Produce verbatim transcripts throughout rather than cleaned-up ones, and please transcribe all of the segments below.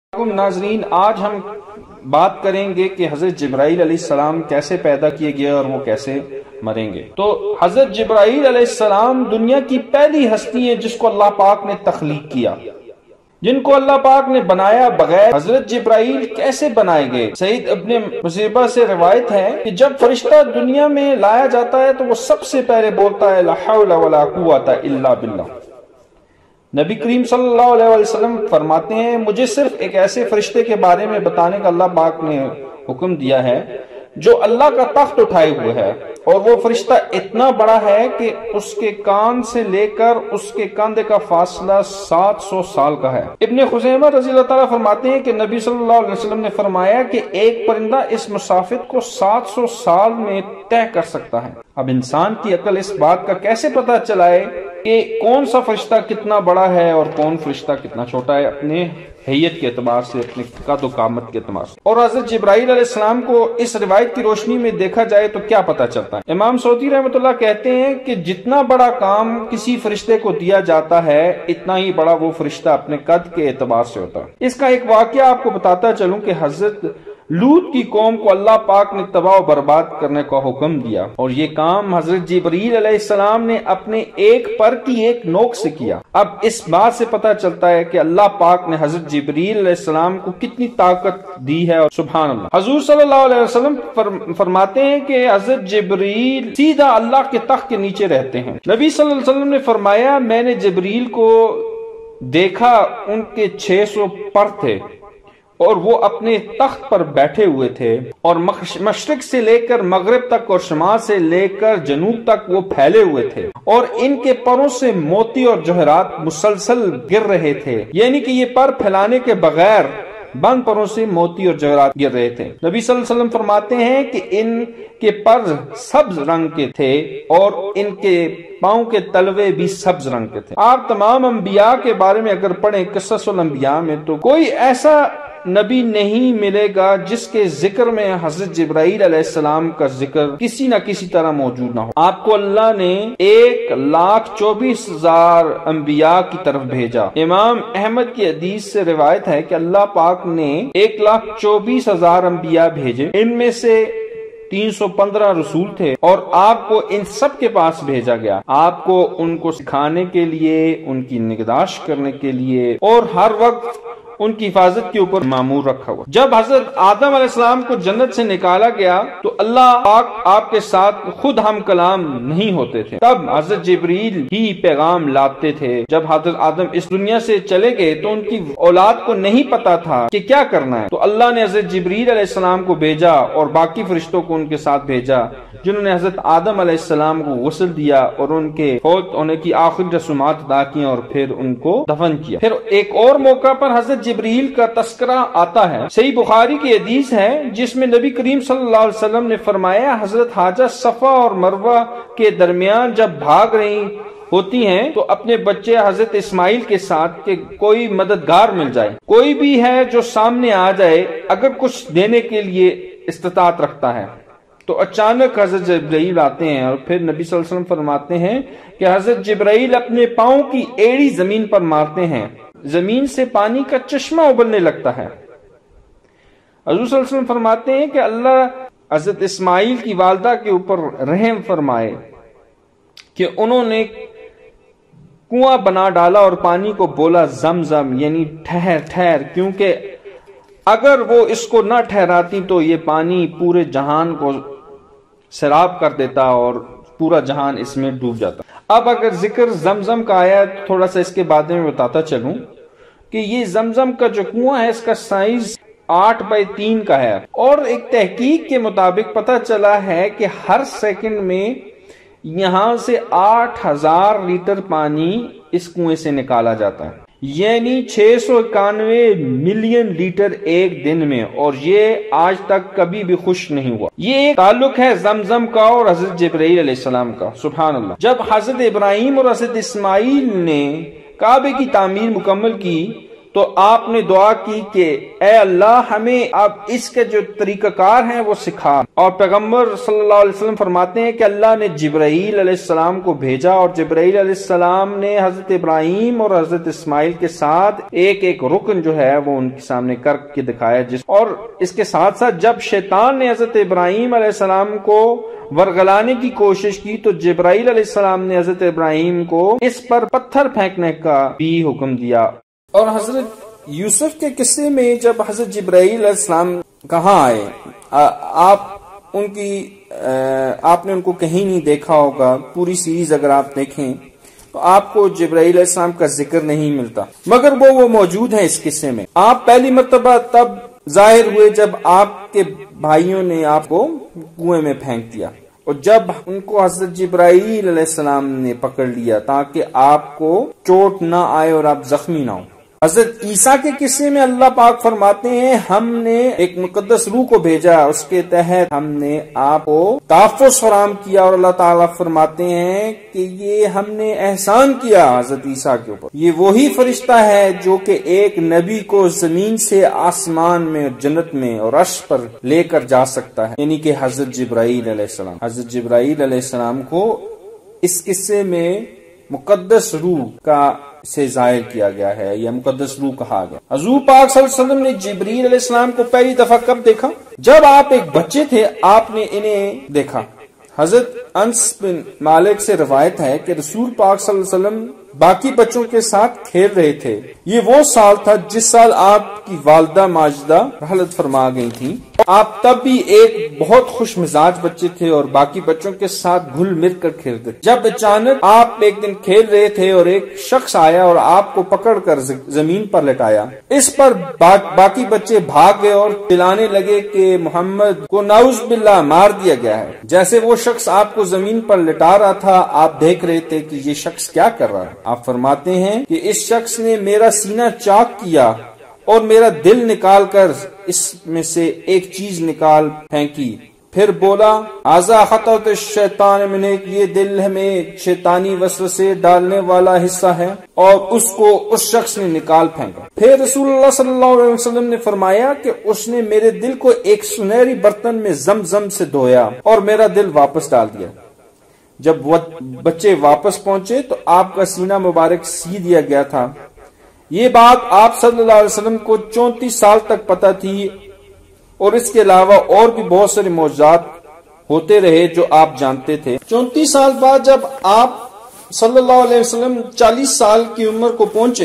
ناظرین، آج ہم بات کریں گے کہ حضرت جبرائیل علیہ السلام کیسے پیدا کیے گئے اور وہ کیسے مریں گے۔ تو حضرت جبرائیل علیہ السلام دنیا کی پہلی ہستی ہے جس کو اللہ پاک نے تخلیق کیا، جن کو اللہ پاک نے بنایا بغیر۔ حضرت جبرائیل کیسے بنائے گئے؟ سعید ابن مسیبہ سے روایت ہے کہ جب فرشتہ دنیا میں لایا جاتا ہے تو وہ سب سے پہلے بولتا ہے لا حول ولا قوت الا باللہ۔ نبی کریم صلی اللہ علیہ وسلم فرماتے ہیں مجھے صرف ایک ایسے فرشتے کے بارے میں بتانے کا اللہ پاک نے حکم دیا ہے جو اللہ کا تخت اٹھائے ہوئے ہے، اور وہ فرشتہ اتنا بڑا ہے کہ اس کے کان سے لے کر اس کے کاندھے کا فاصلہ سات سو سال کا ہے۔ ابن خزیمہ رضی اللہ تعالیٰ فرماتے ہیں کہ نبی صلی اللہ علیہ وسلم نے فرمایا کہ ایک پرندہ اس مسافت کو سات سو سال میں طے کر سکتا ہے۔ اب انسان کی عقل اس بات کا کیسے پتہ چلائے کہ کون سا فرشتہ کتنا بڑا ہے اور کون فرشتہ کتنا چھوٹا ہے، اپنے حیت کے اعتبار سے، اپنے قد و قامت کے اعتبار سے۔ اور حضرت جبرائیل علیہ السلام کو اس روایت کی روشنی میں دیکھا جائے تو کیا پتہ چلتا ہے؟ امام سعودی رحمۃ اللہ کہتے ہیں کہ جتنا بڑا کام کسی فرشتے کو دیا جاتا ہے اتنا ہی بڑا وہ فرشتہ اپنے قد کے اعتبار سے ہوتا ہے۔ اس کا ایک واقعہ آپ کو بتاتا چلوں کہ حضرت لوط کی قوم کو اللہ پاک نے تباہ و برباد کرنے کا حکم دیا، اور یہ کام حضرت جبرائیل علیہ السلام نے اپنے ایک پر کی ایک نوک سے کیا۔ اب اس بات سے پتہ چلتا ہے کہ اللہ پاک نے حضرت جبرائیل علیہ السلام کو کتنی طاقت دی ہے، اور سبحان اللہ۔ حضور صلی اللہ علیہ وسلم فرماتے ہیں کہ حضرت جبرائیل سیدھا اللہ کے تخت کے نیچے رہتے ہیں۔ نبی صلی اللہ علیہ وسلم نے فرمایا میں نے جبرائیل کو دیکھا، ان کے چھ سو پر تھے اور وہ اپنے تخت پر بیٹھے ہوئے تھے، اور مشرق سے لے کر مغرب تک اور شمال سے لے کر جنوب تک وہ پھیلے ہوئے تھے، اور ان کے پروں سے موتی اور جوہرات مسلسل گر رہے تھے، یعنی کہ یہ پر پھیلانے کے بغیر بند پروں سے موتی اور جوہرات گر رہے تھے۔ نبی صلی اللہ علیہ وسلم فرماتے ہیں کہ ان کے پر سبز رنگ کے تھے اور ان کے پاؤں کے تلوے بھی سبز رنگ کے تھے۔ آپ تمام انبیاء کے بارے میں اگر پڑھیں قصص الانبیاء میں تو کوئی ایسا نبی نہیں ملے گا جس کے ذکر میں حضرت جبرائیل علیہ السلام کا ذکر کسی نہ کسی طرح موجود نہ ہو۔ آپ کو اللہ نے ایک لاکھ چوبیس ہزار انبیاء کی طرف بھیجا۔ امام احمد کی حدیث سے روایت ہے کہ اللہ پاک نے ایک لاکھ چوبیس ہزار انبیاء بھیجے، ان میں سے تین سو پندرہ رسول تھے، اور آپ کو ان سب کے پاس بھیجا گیا، آپ کو ان کو سکھانے کے لیے، ان کی نگہداشت کرنے کے لیے، اور ہر وقت ان کی حفاظت کے اوپر مامور رکھا ہوا۔ جب حضرت آدم علیہ السلام کو جنت سے نکالا گیا تو اللہ پاک آپ کے ساتھ خود ہم کلام نہیں ہوتے تھے، تب حضرت جبرائیل ہی پیغام لاتے تھے۔ جب حضرت آدم اس دنیا سے چلے گئے تو ان کی اولاد کو نہیں پتا تھا کہ کیا کرنا ہے، تو اللہ نے حضرت جبرائیل علیہ السلام کو بھیجا اور باقی فرشتوں کو ان کے ساتھ بھیجا، جنہوں نے حضرت آدم علیہ السلام کو غسل دیا اور ان کے فوت ہونے کی آخری رسومات ادا کی اور پھر ان کو دفن کیا۔ پھر ایک اور موقع پر حضرت جبرائیل کا تذکرہ آتا ہے، صحیح بخاری کی حدیث ہے جس میں نبی کریم صلی اللہ علیہ وسلم نے فرمایا حضرت حاجہ صفا اور مروہ کے درمیان جب بھاگ رہی ہوتی ہیں تو اپنے بچے حضرت اسماعیل کے ساتھ کہ کوئی مددگار مل جائے، کوئی بھی ہے جو سامنے آ جائے اگر کچھ دینے کے لیے استطاعت رکھتا ہے، تو اچانک حضرت جبرائیل آتے ہیں، اور پھر نبی صلی اللہ علیہ وسلم فرماتے ہیں کہ حضرت جبرائیل اپنے پاؤں کی ایڑی زمین پر مارتے ہیں، زمین سے پانی کا چشمہ ابلنے لگتا ہے۔ حضور صلی اللہ علیہ وسلم فرماتے ہیں کہ اللہ حضرت اسماعیل کی والدہ کے اوپر رحم فرمائے کہ انہوں نے کنواں بنا ڈالا اور پانی کو بولا زمزم، یعنی ٹھہر ٹھہر، کیونکہ اگر وہ اس کو نہ ٹھہراتی تو یہ پانی پورے جہان کو سیراب کر دیتا اور پورا جہان اس میں ڈوب جاتا۔ اب اگر ذکر زمزم کا آیا تو تھوڑا سا اس کے بارے میں بتاتا چلوں کہ یہ زمزم کا جو کنواں ہے اس کا سائز آٹھ بائی تین کا ہے، اور ایک تحقیق کے مطابق پتہ چلا ہے کہ ہر سیکنڈ میں یہاں سے آٹھ ہزار لیٹر پانی اس کنویں سے نکالا جاتا ہے، یعنی چھ سو اکانوے ملین لیٹر ایک دن میں، اور یہ آج تک کبھی بھی خشک نہیں ہوا۔ یہ ایک تعلق ہے زمزم کا اور حضرت جبرائیل علیہ السلام کا، سبحان اللہ۔ جب حضرت ابراہیم اور حضرت اسماعیل نے کعبے کی تعمیر مکمل کی تو آپ نے دعا کی کہ اے اللہ ہمیں اب اس کے جو طریقہ کار ہیں وہ سکھا، اور پیغمبر صلی اللہ علیہ وسلم فرماتے ہیں کہ اللہ نے جبرائیل علیہ السلام کو بھیجا، اور جبرائیل علیہ السلام نے حضرت ابراہیم اور حضرت اسماعیل کے ساتھ ایک ایک رکن جو ہے وہ ان کے سامنے کر کے دکھایا، جس اور اس کے ساتھ ساتھ جب شیطان نے حضرت ابراہیم علیہ السلام کو ورگلانے کی کوشش کی تو جبرائیل علیہ السلام نے حضرت ابراہیم کو اس پر پتھر پھینکنے کا بھی حکم دیا۔ اور حضرت یوسف کے قصے میں جب حضرت جبرائیل علیہ السلام کہاں آئے، آپ ان کی آپ نے ان کو کہیں نہیں دیکھا ہوگا، پوری سیریز اگر آپ دیکھیں تو آپ کو جبرائیل علیہ السلام کا ذکر نہیں ملتا، مگر وہ وہ موجود ہیں اس قصے میں۔ آپ پہلی مرتبہ تب ظاہر ہوئے جب آپ کے بھائیوں نے آپ کو کنویں میں پھینک دیا، اور جب ان کو حضرت جبرائیل علیہ السلام نے پکڑ لیا تاکہ آپ کو چوٹ نہ آئے اور آپ زخمی نہ ہوں۔ حضرت عیسیٰ کے قصے میں اللہ پاک فرماتے ہیں ہم نے ایک مقدس روح کو بھیجا، اس کے تحت ہم نے آپ کو تحفظ فراہم کیا، اور اللہ تعالیٰ فرماتے ہیں کہ یہ ہم نے احسان کیا حضرت عیسیٰ کے اوپر۔ یہ وہی فرشتہ ہے جو کہ ایک نبی کو زمین سے آسمان میں جنت میں اور عرش پر لے کر جا سکتا ہے، یعنی کہ حضرت جبرائیل علیہ السلام۔ حضرت جبرائیل علیہ السلام کو اس قصے میں مقدس روح کا سے ظاہر کیا گیا ہے، یا مقدس روح کہا گیا۔ حضور پاک صلی اللہ علیہ وسلم نے جبرائیل علیہ السلام کو پہلی دفعہ کب دیکھا؟ جب آپ ایک بچے تھے آپ نے انہیں دیکھا۔ حضرت انس بن مالک سے روایت ہے کہ رسول پاک صلی اللہ علیہ وسلم باقی بچوں کے ساتھ کھیل رہے تھے۔ یہ وہ سال تھا جس سال آپ کی والدہ ماجدہ رحلت فرما گئی تھی۔ آپ تب بھی ایک بہت خوش مزاج بچے تھے اور باقی بچوں کے ساتھ گھل مل کر کھیلتے تھے۔ جب اچانک آپ ایک دن کھیل رہے تھے اور ایک شخص آیا اور آپ کو پکڑ کر زمین پر لٹایا۔ اس پر باقی بچے بھاگ گئے اور چلانے لگے کہ محمد کو نعوذ باللہ مار دیا گیا ہے۔ جیسے وہ شخص آپ کو زمین پر لٹا رہا تھا آپ دیکھ رہے تھے کہ یہ شخص کیا کر رہا ہے۔ آپ فرماتے ہیں کہ اس شخص نے میرا سینہ چاک کیا اور میرا دل نکال کر اس میں سے ایک چیز نکال پھینکی، پھر بولا آزا خطوط الشیطان من، یہ دل ہمیں شیطانی وسوسے ڈالنے والا حصہ ہے، اور اس کو اس شخص نے نکال پھینکا۔ پھر رسول اللہ صلی اللہ علیہ وسلم نے فرمایا کہ اس نے میرے دل کو ایک سنہری برتن میں زمزم سے دھویا اور میرا دل واپس ڈال دیا۔ جب وہ بچے واپس پہنچے تو آپ کا سینہ مبارک سی دیا گیا تھا۔ یہ بات آپ صلی اللہ علیہ وسلم کو چونتیس سال تک پتہ تھی، اور اس کے علاوہ اور بھی بہت سارے معجزات ہوتے رہے جو آپ جانتے تھے۔ چونتیس سال بعد جب آپ صلی اللہ علیہ وسلم چالیس سال کی عمر کو پہنچے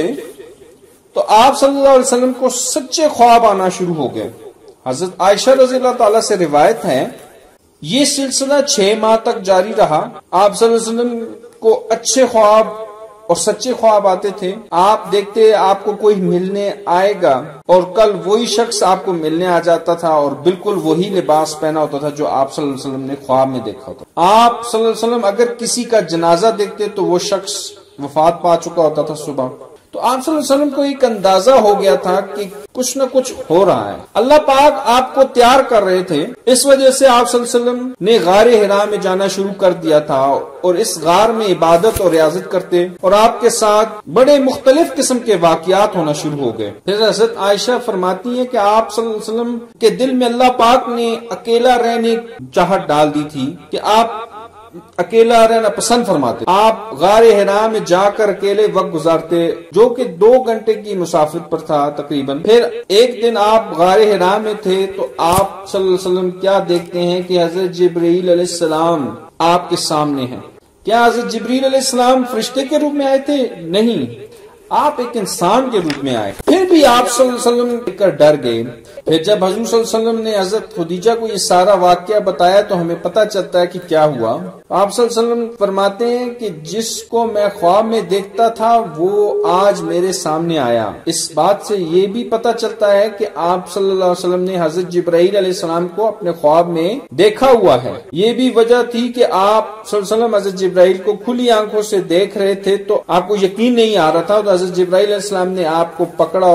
تو آپ صلی اللہ علیہ وسلم کو سچے خواب آنا شروع ہو گئے۔ حضرت عائشہ رضی اللہ تعالیٰ سے روایت ہے یہ سلسلہ چھ ماہ تک جاری رہا۔ آپ صلی اللہ علیہ وسلم کو اچھے خواب اور سچے خواب آتے تھے۔ آپ دیکھتے آپ کو کوئی ملنے آئے گا اور کل وہی شخص آپ کو ملنے آ جاتا تھا اور بالکل وہی لباس پہنا ہوتا تھا جو آپ صلی اللہ علیہ وسلم نے خواب میں دیکھا ہوتا۔ آپ صلی اللہ علیہ وسلم اگر کسی کا جنازہ دیکھتے تو وہ شخص وفات پا چکا ہوتا تھا صبح۔ تو آپ صلی اللہ علیہ وسلم کو ایک اندازہ ہو گیا تھا کہ کچھ نہ کچھ ہو رہا ہے، اللہ پاک آپ کو تیار کر رہے تھے۔ اس وجہ سے آپ صلی اللہ علیہ وسلم نے غار حرا میں جانا شروع کر دیا تھا اور اس غار میں عبادت اور ریاضت کرتے، اور آپ کے ساتھ بڑے مختلف قسم کے واقعات ہونا شروع ہو گئے۔ پھر حضرت عائشہ فرماتی ہیں کہ آپ صلی اللہ علیہ وسلم کے دل میں اللہ پاک نے اکیلا رہنے چاہت ڈال دی تھی کہ آپ اکیلا رہنا پسند فرماتے۔ آپ غار حرا میں جا کر اکیلے وقت گزارتے جو کہ دو گھنٹے کی مسافت پر تھا تقریباً۔ پھر ایک دن آپ غار حرا میں تھے تو آپ صلی اللہ علیہ وسلم کیا دیکھتے ہیں کہ حضرت جبرائیل علیہ السلام آپ کے سامنے ہیں۔ کیا حضرت جبرائیل علیہ السلام فرشتے کے روپ میں آئے تھے؟ نہیں، آپ ایک انسان کے روپ میں آئے۔ پھر بھی آپ صلی اللہ علیہ وسلم دیکھ کر ڈر گئے۔ پھر جب حضور صلی اللہ علیہ وسلم نے حضرت خدیجہ کو یہ سارا واقعہ بتایا تو ہمیں پتہ چلتا ہے کہ کیا ہوا۔ آپ صلی اللہ علیہ وسلم فرماتے ہیں کہ جس کو میں خواب میں دیکھتا تھا وہ آج میرے سامنے آیا۔ اس بات سے یہ بھی پتہ چلتا ہے کہ آپ صلی اللہ علیہ وسلم نے حضرت جبرائیل علیہ السلام کو اپنے خواب میں دیکھا ہوا ہے۔ یہ بھی وجہ تھی کہ آپ صلی اللہ علیہ وسلم حضرت جبرائیل کو کھلی آنکھوں سے دیکھ رہے تھے تو آپ کو یقین نہیں آ رہا تھا، تو حضرت جبرائیل علیہ السلام نے آپ کو پکڑا اور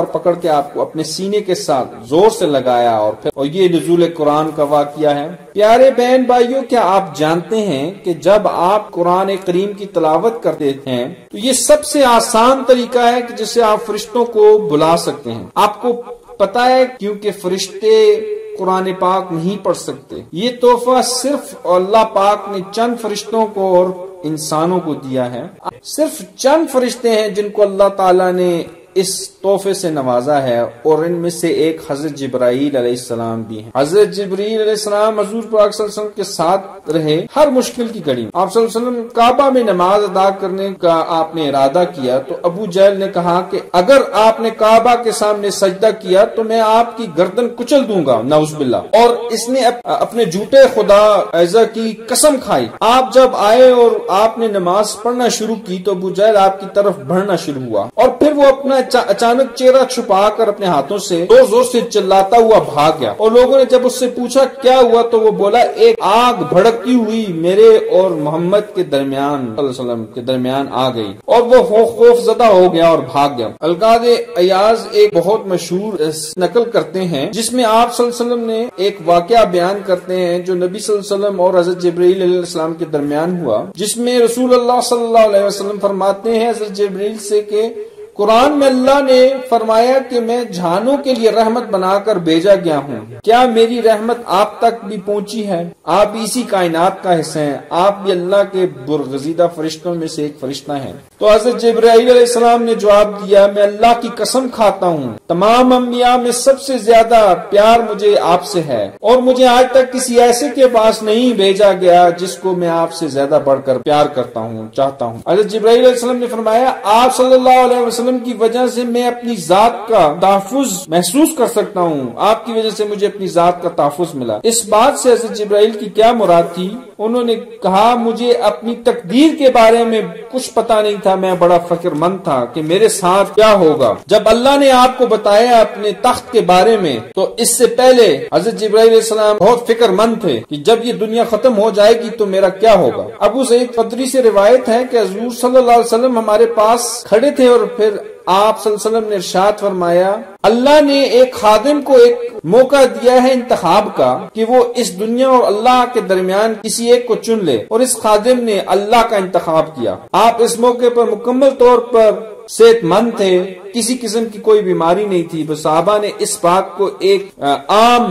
پکڑ کے آپ کو اپنے سینے کے ساتھ زور سے لگایا اور پھر اور یہ نزول قرآن کا واقعہ ہے۔ پیارے بہن بھائیوں، کیا آپ جانتے ہیں کہ جب آپ قرآن کریم کی تلاوت کرتے ہیں تو یہ سب سے آسان طریقہ ہے کہ جس سے آپ فرشتوں کو بلا سکتے ہیں۔ آپ کو پتا ہے کیونکہ فرشتے قرآن پاک نہیں پڑھ سکتے، یہ تحفہ صرف اللہ پاک نے چند فرشتوں کو اور انسانوں کو دیا ہے۔ صرف چند فرشتے ہیں جن کو اللہ تعالیٰ نے اس تحفے سے نوازا ہے، اور ان میں سے ایک حضرت جبرائیل علیہ السلام بھی ہیں۔ حضرت جبرائیل علیہ السلام حضور پاک صلی اللہ علیہ وسلم کے ساتھ رہے ہر مشکل کی گھڑی میں۔ آپ صلی اللہ علیہ وسلم کعبہ میں نماز ادا کرنے کا آپ نے ارادہ کیا تو ابو جہل نے کہا کہ اگر آپ نے کعبہ کے سامنے سجدہ کیا تو میں آپ کی گردن کچل دوں گا، نعوذ باللہ، اور اس نے اپنے جھوٹے خدا عزا کی قسم کھائی۔ آپ جب آئے اور آپ نے نماز پڑھنا شروع کی تو ابو جہل آپ کی طرف بڑھنا شروع ہوا، اور پھر وہ اپنا اچانک چہرہ چھپا کر اپنے ہاتھوں سے زور زور سے چلاتا ہوا بھاگ گیا، اور لوگوں نے جب اس سے پوچھا کیا ہوا تو وہ بولا ایک آگ بھڑکتی ہوئی میرے اور محمد کے درمیان صلی اللہ علیہ وسلم کے درمیان آ گئی، اور وہ خوف زدہ ہو گیا اور بھاگ گیا۔ القاضی ایاز ایک بہت مشہور نقل کرتے ہیں جس میں آپ صلی اللہ علیہ وسلم نے ایک واقعہ بیان کرتے ہیں جو نبی صلی اللہ علیہ وسلم اور حضرت جبرائیل علیہ السلام کے درمیان ہوا، جس میں رسول اللہ صلی اللہ علیہ وسلم فرماتے ہیں حضرت جبرائیل سے کہ قرآن میں اللہ نے فرمایا کہ میں جہانوں کے لیے رحمت بنا کر بھیجا گیا ہوں، کیا میری رحمت آپ تک بھی پہنچی ہے؟ آپ اسی کائنات کا حصہ ہیں، آپ بھی اللہ کے برگزیدہ فرشتوں میں سے ایک فرشتہ ہیں۔ تو حضرت جبرائیل علیہ السلام نے جواب دیا میں اللہ کی قسم کھاتا ہوں تمام انبیاء میں سب سے زیادہ پیار مجھے آپ سے ہے، اور مجھے آج تک کسی ایسے کے پاس نہیں بھیجا گیا جس کو میں آپ سے زیادہ بڑھ کر پیار کرتا ہوں چاہتا ہوں۔ حضرت جبرائیل علیہ السلام نے فرمایا آپ صلی اللہ علیہ وسلم کی وجہ سے میں اپنی ذات کا تحفظ محسوس کر سکتا ہوں، آپ کی وجہ سے مجھے اپنی ذات کا تحفظ ملا۔ اس بات سے حضرت جبرائیل کی کیا مراد تھی؟ انہوں نے کہا مجھے اپنی تقدیر کے بارے میں کچھ پتا نہیں تھا، میں بڑا فکر مند تھا کہ میرے ساتھ کیا ہوگا۔ جب اللہ نے آپ کو بتایا اپنے تخت کے بارے میں تو اس سے پہلے حضرت جبرائیل علیہ السلام بہت فکر مند تھے کہ جب یہ دنیا ختم ہو جائے گی تو میرا کیا ہوگا۔ ابو سعید خدری سے روایت ہے کہ حضور صلی اللہ علیہ وسلم ہمارے پاس کھڑے تھے اور پھر آپ صلی اللہ علیہ وسلم نے ارشاد فرمایا اللہ نے ایک خادم کو ایک موقع دیا ہے انتخاب کا کہ وہ اس دنیا اور اللہ کے درمیان کسی ایک کو چن لے، اور اس خادم نے اللہ کا انتخاب کیا۔ آپ اس موقع پر مکمل طور پر صحت مند تھے، کسی قسم کی کوئی بیماری نہیں تھی۔ بس صحابہ نے اس بات کو ایک عام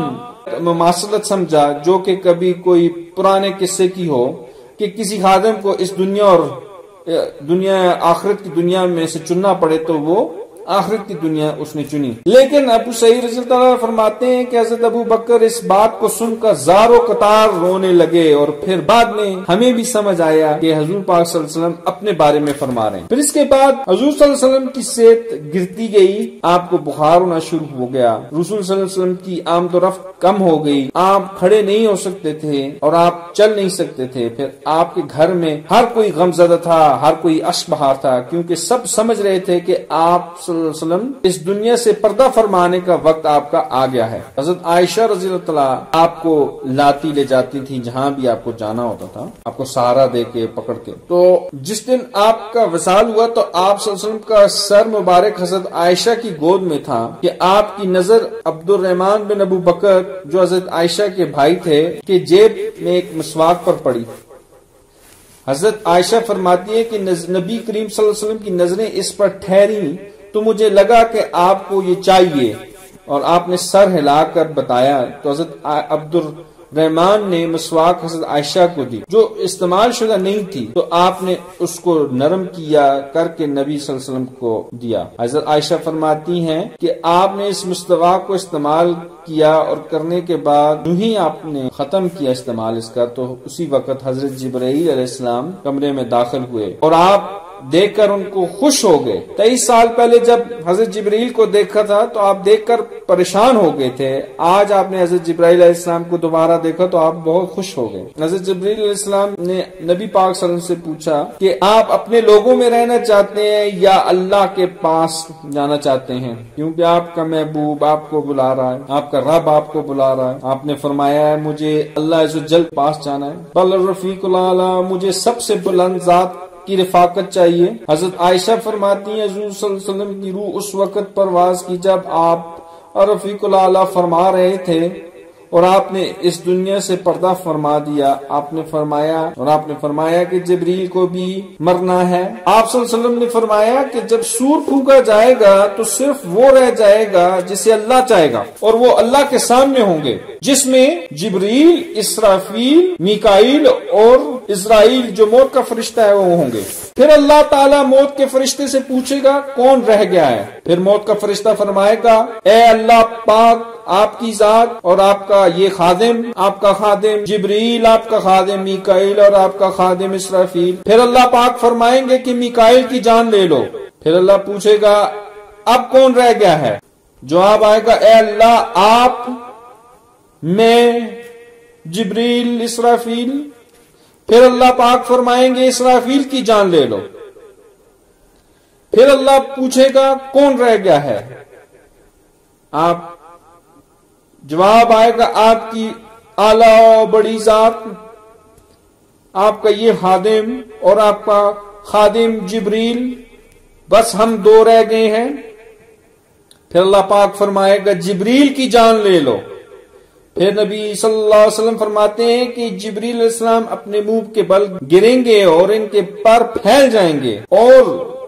مماثلت سمجھا جو کہ کبھی کوئی پرانے قصے کی ہو کہ کسی خادم کو اس دنیا اور دنیا آخرت کی دنیا میں سے چننا پڑے تو وہ آخرت کی دنیا اس نے چنی۔ لیکن ابو سعید رضی اللہ عنہ فرماتے ہیں کہ حضرت ابو بکر اس بات کو سن کر زار و قطار رونے لگے، اور پھر بعد میں ہمیں بھی سمجھ آیا کہ حضور پاک صلی اللہ علیہ وسلم اپنے بارے میں فرما رہے ہیں۔ پھر اس کے بعد حضور صلی اللہ علیہ وسلم کی صحت گرتی گئی، آپ کو بخار ہونا شروع ہو گیا، رسول صلی اللہ علیہ وسلم کی آمد و رفت کم ہو گئی، آپ کھڑے نہیں ہو سکتے تھے اور آپ چل نہیں سکتے تھے۔ پھر آپ کے گھر میں ہر کوئی غم زدہ تھا، ہر کوئی اشک بہار تھا، کیونکہ سب سمجھ رہے تھے کہ آپ صلی اللہ علیہ وسلم اس دنیا سے پردہ فرمانے کا وقت آپ کا آ گیا ہے۔ حضرت عائشہ رضی اللہ عنہ آپ کو لاتی لے جاتی تھی جہاں بھی آپ کو جانا ہوتا تھا، آپ کو سہارا دے کے پکڑ کے۔ تو جس دن آپ کا وصال ہوا تو آپ صلی اللہ علیہ وسلم کا سر مبارک حضرت عائشہ کی گود میں تھا کہ آپ کی نظر عبد الرحمن بن ابو بکر جو حضرت عائشہ کے بھائی تھے کہ جیب میں ایک مسواک پر پڑی۔ حضرت عائشہ فرماتی ہے کہ نبی کریم صلی اللہ علیہ وسلم کی نظریں اس پر ٹھہری تو مجھے لگا کہ آپ کو یہ چاہیے، اور آپ نے سر ہلا کر بتایا تو حضرت عبد الرحمن نے مسواک حضرت عائشہ کو دی جو استعمال شدہ نہیں تھی، تو آپ نے اس کو نرم کیا کر کے نبی صلی اللہ علیہ وسلم کو دیا۔ حضرت عائشہ فرماتی ہیں کہ آپ نے اس مسواک کو استعمال کیا اور کرنے کے بعد جو ہی آپ نے ختم کیا استعمال اس کا تو اسی وقت حضرت جبرائیل علیہ السلام کمرے میں داخل ہوئے اور آپ دیکھ کر ان کو خوش ہو گئے۔ تیئیس سال پہلے جب حضرت جبرائیل کو دیکھا تھا تو آپ دیکھ کر پریشان ہو گئے تھے، آج آپ نے حضرت جبرائیل علیہ السلام کو دوبارہ دیکھا تو آپ بہت خوش ہو گئے۔ حضرت جبرائیل علیہ السلام نے نبی پاک صلی اللہ علیہ وسلم سے پوچھا کہ آپ اپنے لوگوں میں رہنا چاہتے ہیں یا اللہ کے پاس جانا چاہتے ہیں، کیونکہ آپ کا محبوب آپ کو بلا رہا ہے، آپ کا رب آپ کو بلا رہا ہے۔ آپ نے فرمایا ہے مجھے اللہ عز و جل پاس جانا ہے، بل الرفیق الاعلی، مجھے سب سے بلند ذات کی رفاقت چاہیے۔ حضرت عائشہ فرماتی ہیں حضور صلی اللہ علیہ وسلم کی روح اس وقت پرواز کی جب آپ رفیق الاعلیٰ فرما رہے تھے اور آپ نے اس دنیا سے پردہ فرما دیا۔ آپ نے فرمایا اور آپ نے فرمایا کہ جبریل کو بھی مرنا ہے۔ آپ صلی اللہ علیہ وسلم نے فرمایا کہ جب سور پھونکا جائے گا تو صرف وہ رہ جائے گا جسے اللہ چاہے گا، اور وہ اللہ کے سامنے ہوں گے، جس میں جبریل، اسرافیل، میکائیل اور اسرائیل جو موت کا فرشتہ ہے وہ ہوں گے۔ پھر اللہ تعالیٰ موت کے فرشتے سے پوچھے گا کون رہ گیا ہے؟ پھر موت کا فرشتہ فرمائے گا اے اللہ پاک، آپ کی ذات اور آپ کا یہ خادم، آپ کا خادم جبریل، آپ کا خادم میکائیل اور آپ کا خادم اسرافیل۔ پھر اللہ پاک فرمائیں گے کہ میکائیل کی جان لے لو۔ پھر اللہ پوچھے گا اب کون رہ گیا ہے؟ جواب آئے گا اے اللہ آپ، میں، جبریل، اسرافیل۔ پھر اللہ پاک فرمائیں گے اسرافیل کی جان لے لو۔ پھر اللہ پوچھے گا کون رہ گیا ہے؟ آپ، جواب آئے گا آپ کی اعلیٰ و بڑی ذات، آپ کا یہ خادم اور آپ کا خادم جبریل، بس ہم دو رہ گئے ہیں۔ پھر اللہ پاک فرمائے گا جبریل کی جان لے لو۔ پھر نبی صلی اللہ علیہ وسلم فرماتے ہیں کہ جبریل علیہ السلام اپنے منہ کے بل گریں گے اور ان کے پر پھیل جائیں گے اور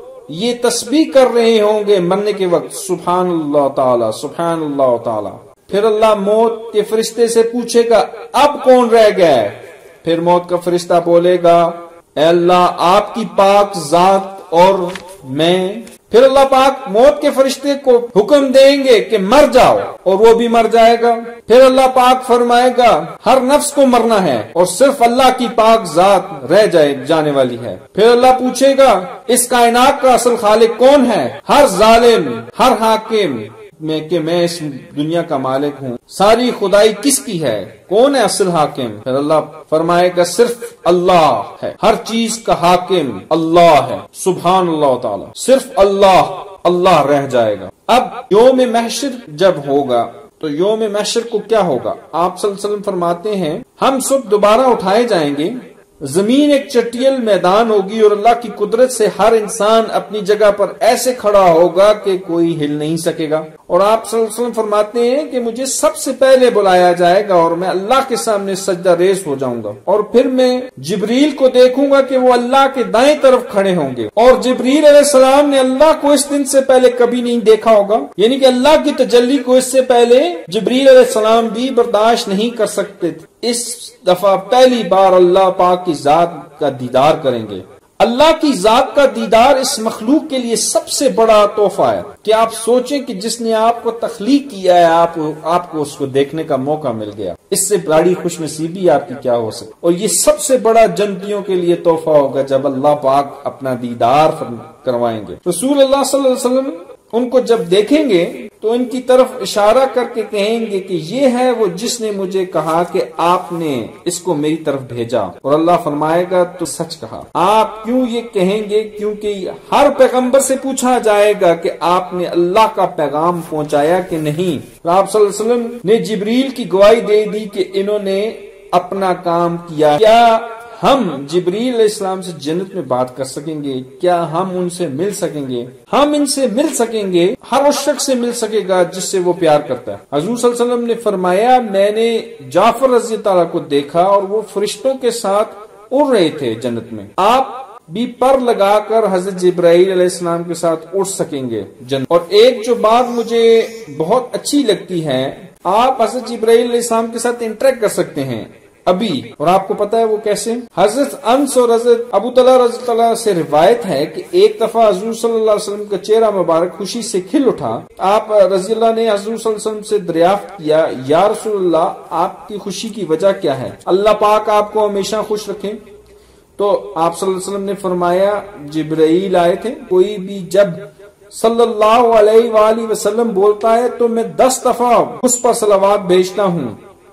یہ تسبیح کر رہے ہوں گے مرنے کے وقت، سبحان اللہ تعالی، سبحان اللہ تعالی۔ پھر اللہ موت کے فرشتے سے پوچھے گا اب کون رہ گیا ہے؟ پھر موت کا فرشتہ بولے گا اے اللہ آپ کی پاک ذات اور میں۔ پھر اللہ پاک موت کے فرشتے کو حکم دیں گے کہ مر جاؤ اور وہ بھی مر جائے گا۔ پھر اللہ پاک فرمائے گا ہر نفس کو مرنا ہے اور صرف اللہ کی پاک ذات رہ جائے جانے والی ہے۔ پھر اللہ پوچھے گا اس کائنات کا اصل خالق کون ہے؟ ہر ظالم، ہر حاکم میں کہ میں اس دنیا کا مالک ہوں، ساری خدائی کس کی ہے؟ کون ہے اصل حاکم؟ پھر اللہ فرمائے گا صرف اللہ ہے، ہر چیز کا حاکم اللہ ہے، سبحان اللہ تعالی، صرف اللہ اللہ رہ جائے گا۔ اب یوم محشر جب ہوگا تو یوم محشر کو کیا ہوگا؟ آپ صلی اللہ علیہ وسلم فرماتے ہیں ہم سب دوبارہ اٹھائے جائیں گے، زمین ایک چٹیل میدان ہوگی اور اللہ کی قدرت سے ہر انسان اپنی جگہ پر ایسے کھڑا ہوگا کہ کوئی ہل نہیں سکے گا، اور آپ صلی اللہ علیہ وسلم فرماتے ہیں کہ مجھے سب سے پہلے بلایا جائے گا اور میں اللہ کے سامنے سجدہ ریز ہو جاؤں گا، اور پھر میں جبریل کو دیکھوں گا کہ وہ اللہ کے دائیں طرف کھڑے ہوں گے، اور جبریل علیہ السلام نے اللہ کو اس دن سے پہلے کبھی نہیں دیکھا ہوگا، یعنی کہ اللہ کی تجلی کو اس سے پہلے جبریل علیہ السلام بھی برداشت نہیں کر سکتے تھے۔ اس دفعہ پہلی بار اللہ پاک کی ذات کا دیدار کریں گے۔ اللہ کی ذات کا دیدار اس مخلوق کے لیے سب سے بڑا تحفہ ہے کہ آپ سوچیں کہ جس نے آپ کو تخلیق کیا ہے آپ آپ کو اس کو دیکھنے کا موقع مل گیا، اس سے بڑی خوش نصیبی آپ کی کیا ہو سکتی؟ اور یہ سب سے بڑا جنتیوں کے لیے تحفہ ہوگا جب اللہ پاک اپنا دیدار کروائیں گے۔ رسول اللہ صلی اللہ علیہ وسلم ان کو جب دیکھیں گے تو ان کی طرف اشارہ کر کے کہیں گے کہ یہ ہے وہ جس نے مجھے کہا کہ آپ نے اس کو میری طرف بھیجا، اور اللہ فرمائے گا تو سچ کہا۔ آپ کیوں یہ کہیں گے؟ کیونکہ ہر پیغمبر سے پوچھا جائے گا کہ آپ نے اللہ کا پیغام پہنچایا کہ نہیں۔ آپ صلی اللہ علیہ وسلم نے جبریل کی گواہی دے دی کہ انہوں نے اپنا کام کیا۔ کیا ہم جبریل علیہ السلام سے جنت میں بات کر سکیں گے؟ کیا ہم ان سے مل سکیں گے؟ ہم ان سے مل سکیں گے، ہر اس شخص سے مل سکے گا جس سے وہ پیار کرتا ہے۔ حضور صلی اللہ علیہ وسلم نے فرمایا میں نے جعفر رضی اللہ عنہ کو دیکھا اور وہ فرشتوں کے ساتھ اڑ رہے تھے جنت میں، آپ بھی پر لگا کر حضرت جبرائیل علیہ السلام کے ساتھ اڑ سکیں گے جنت۔ اور ایک جو بات مجھے بہت اچھی لگتی ہے، آپ حضرت جبرائیل علیہ السلام کے ساتھ انٹریکٹ کر سکتے ہیں ابھی، اور آپ کو پتا ہے وہ کیسے؟ حضرت انس اور حضرت ابو طلحہ رضی اللہ عنہ سے روایت ہے کہ ایک دفعہ حضور صلی اللہ علیہ وسلم کا چہرہ مبارک خوشی سے کھل اٹھا۔ آپ رضی اللہ نے حضور صلی اللہ علیہ وسلم سے دریافت کیا یا رسول اللہ آپ کی خوشی کی وجہ کیا ہے؟ اللہ پاک آپ کو ہمیشہ خوش رکھیں۔ تو آپ صلی اللہ علیہ وسلم نے فرمایا جبرائیل آئے تھے، کوئی بھی جب صلی اللہ علیہ وآلہ وسلم بولتا ہے تو میں دس دفعہ اس پر صلوات بھیجتا ہوں،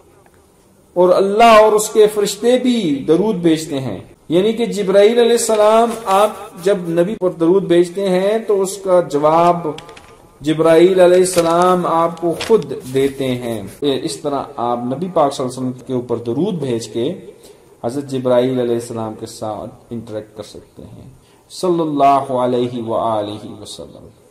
اور اللہ اور اس کے فرشتے بھی درود بھیجتے ہیں۔ یعنی کہ جبرائیل علیہ السلام آپ جب نبی پر درود بھیجتے ہیں تو اس کا جواب جبرائیل علیہ السلام آپ کو خود دیتے ہیں۔ اس طرح آپ نبی پاک صلی اللہ علیہ وسلم کے اوپر درود بھیج کے حضرت جبرائیل علیہ السلام کے ساتھ انٹریکٹ کر سکتے ہیں۔ صلی اللہ علیہ وآلہ وسلم۔